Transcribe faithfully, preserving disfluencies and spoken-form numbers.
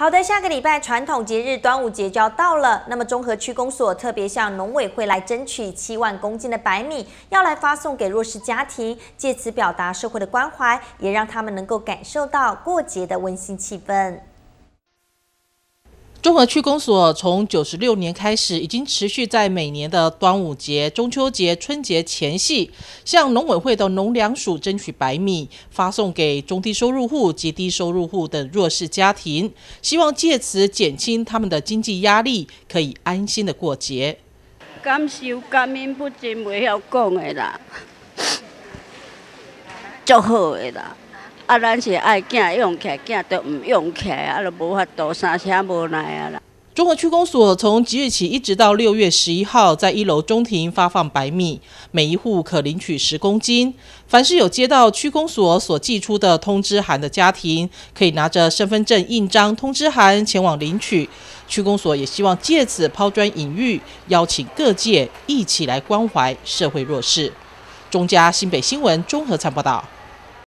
好的，下个礼拜传统节日端午节就要到了，那么中和区公所特别向农委会来争取七万公斤的白米，要来发送给弱势家庭，借此表达社会的关怀，也让他们能够感受到过节的温馨气氛。 中和区公所从九十六年开始，已经持续在每年的端午节、中秋节、春节前夕，向农委会的农粮署争取白米，发送给中低收入户及低收入户等弱势家庭，希望借此减轻他们的经济压力，可以安心的过节。 感受感恩不尽，袂晓讲的啦，足好的啦。 啊，咱是爱囝用起来，囝都唔用起来，啊，就无法度，三声无奈啊啦。 中和区公所从即日起一直到六月十一号，在一楼中庭发放白米，每一户可领取十公斤。凡是有接到区公所所寄出的通知函的家庭，可以拿着身份证印章通知函前往领取。区公所也希望借此抛砖引玉，邀请各界一起来关怀社会弱势。中嘉新北新闻综合参报道。